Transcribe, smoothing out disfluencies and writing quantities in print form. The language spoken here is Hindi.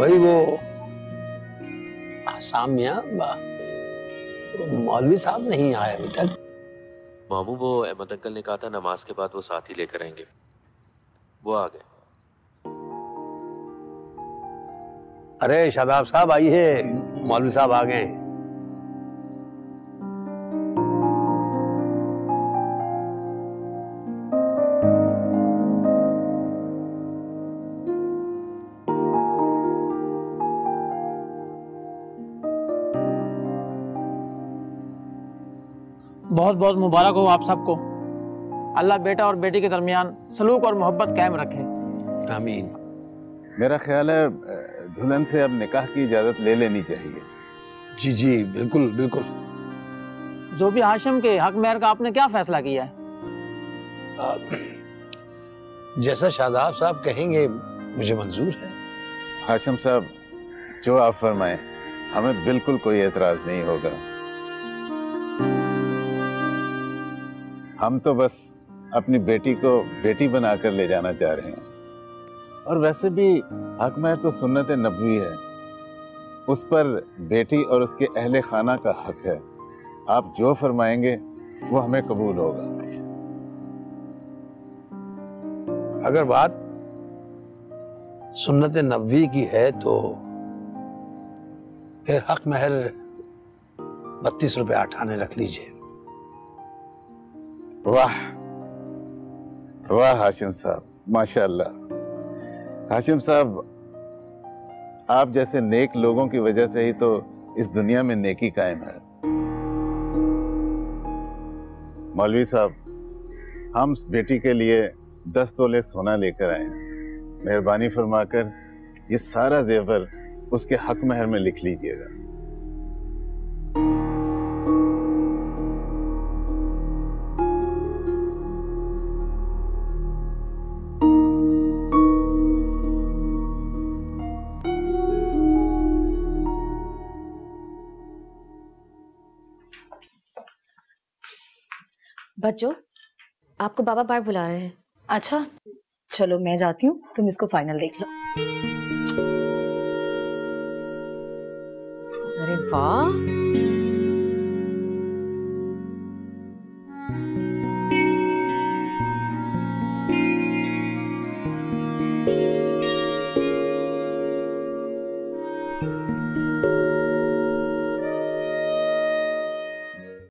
वही वो सामिया मौलवी साहब नहीं आए अभी तक। मामू वो अहमद अंकल ने कहा था नमाज के बाद वो साथ ही लेकर आएंगे, वो आ गए। अरे शादाब साहब आइए, मौलवी साहब आ गए। बहुत बहुत मुबारक हो आप सबको। अल्लाह बेटा और बेटी के दरमियान सलूक और मोहब्बत कायम रखे। आमीन। मेरा ख्याल है दुल्हन से अब निकाह की इजाजत ले लेनी चाहिए। जी जी बिल्कुल बिल्कुल। जो भी हाशिम के हक मेहर का आपने क्या फैसला किया है? जैसा शादाब साहब कहेंगे मुझे मंजूर है। हाशिम साहब जो आप फरमाएं, हमें बिल्कुल कोई एतराज नहीं होगा। हम तो बस अपनी बेटी को बेटी बनाकर ले जाना चाह रहे हैं। और वैसे भी हक महर तो सुन्नत नबवी है, उस पर बेटी और उसके अहले खाना का हक है। आप जो फरमाएंगे वो हमें कबूल होगा। अगर बात सुन्नत नबवी की है तो फिर हक महर 32 रुपए 8 आने रख लीजिए। वाह वाह हाशिम साहब, माशाअल्लाह। हाशिम साहब, आप जैसे नेक लोगों की वजह से ही तो इस दुनिया में नेकी कायम है। मौलवी साहब, हम बेटी के लिए 10 तोले सोना लेकर आए हैं। मेहरबानी फरमाकर ये सारा जेवर उसके हक महर में लिख लीजिएगा। बच्चों, आपको बाबा बाहर बुला रहे हैं। अच्छा चलो मैं जाती हूँ, तुम इसको फाइनल देख लो। अरे वाह,